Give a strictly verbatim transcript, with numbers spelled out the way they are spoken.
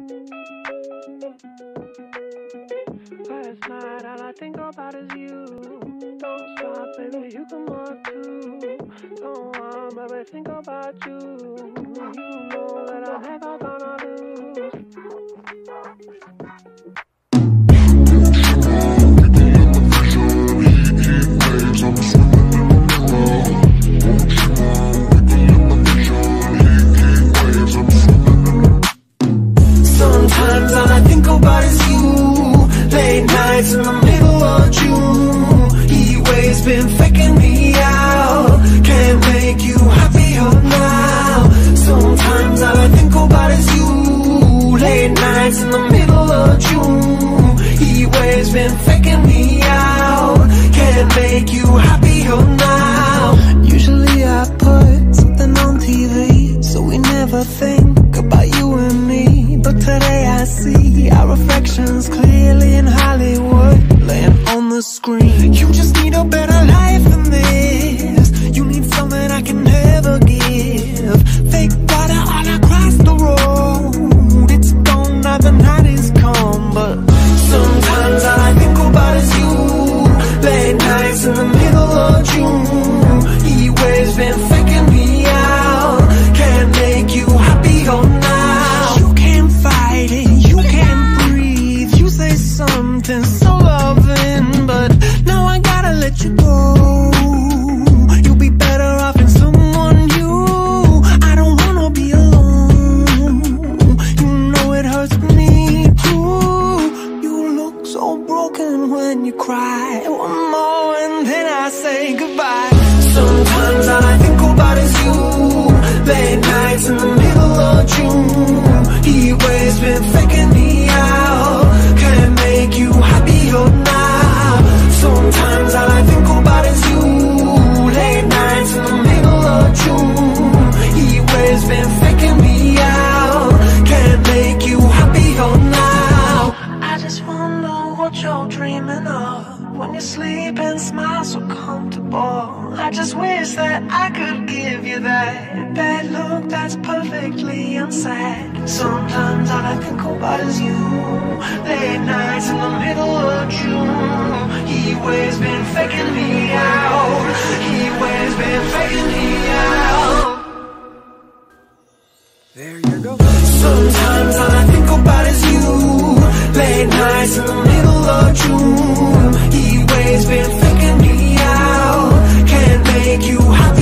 Last night all I think about is you. Don't stop, baby, you come up too. Don't want, baby, think about you. You know that I'm never gonna lose. Sometimes all I think about is you. Late nights in the middle of June. Heat waves been faking me out. Can't make you happier now. Sometimes all I think about is you. Late nights in the middle of June. Heat waves been faking me out. Can't make you happier now. Usually I put something on T V, so we never think about you and me. But today I see our reflections clearly in Hollywood, laying on the screen. You just need a better life than this. You need something I can never give. Fake water all across the road. It's gone now, the night is come. But sometimes all I think about is you. Late nights in the middle of June. Heat waves been faking me out. Can't make you happier now. You can't fight it, you can't breathe. You say something so loving, but now I gotta let you go. You'll be better off in someone new. I don't wanna be alone. You know it hurts me too. You look so broken when you cry. One more and then I say goodbye. Sometimes all I think about is you. Late nights in the middle of June. Heat waves been faking me out. Can't make you happier now. Sometimes all I think about is you. Late nights in the middle of June. Heat waves been faking me out. Can't make you happier now. I just wonder what you're dreaming of when you sleep and smile so comfortable. I just wish that I could give you that bad look that's perfectly unsaid. Sometimes all I think about is you. Late nights in the middle of June. Heat waves been faking me out. Heat waves been faking me out. There you go. Sometimes all I think about is you. Late nights in the middle of June. Heat waves been faking me out. Can't make you happy.